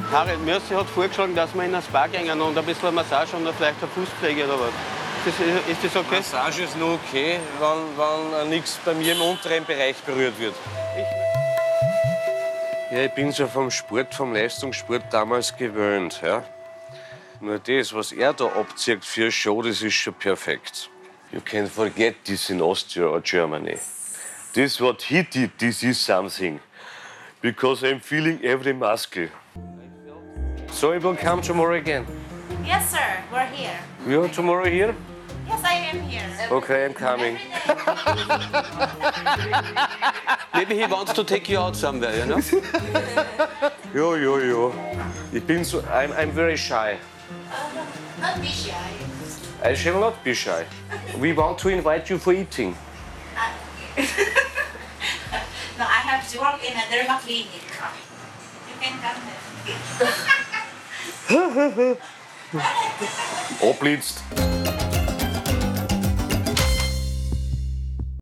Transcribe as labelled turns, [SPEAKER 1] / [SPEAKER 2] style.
[SPEAKER 1] Harald Mörsi hat vorgeschlagen, dass wir in ein Spa gehen und ein bisschen Massage und vielleicht eine Fußpflege oder was. Ist das okay?
[SPEAKER 2] Massage ist nur okay, wenn nichts bei mir im unteren Bereich berührt wird. Ja, ich bin so vom Sport, vom Leistungssport damals gewöhnt. Ja? Nur das, was er da abzieht für eine Show, das ist schon perfekt. You can forget this in Austria or Germany. This what he did, this is something. Because I'm feeling every muscle. So you will come tomorrow again?
[SPEAKER 3] Yes, sir. We're here.
[SPEAKER 2] You're tomorrow here?
[SPEAKER 3] Yes, I am here.
[SPEAKER 2] Okay, I'm coming.
[SPEAKER 1] Maybe he wants to take you out somewhere, you know?
[SPEAKER 2] Jo. Ich bin so, I'm very shy.
[SPEAKER 3] Not be shy.
[SPEAKER 2] I shall not be shy. We want to invite you for eating.
[SPEAKER 3] No, I have to work in a derma clinic. You can come there.
[SPEAKER 2] Abblitzt.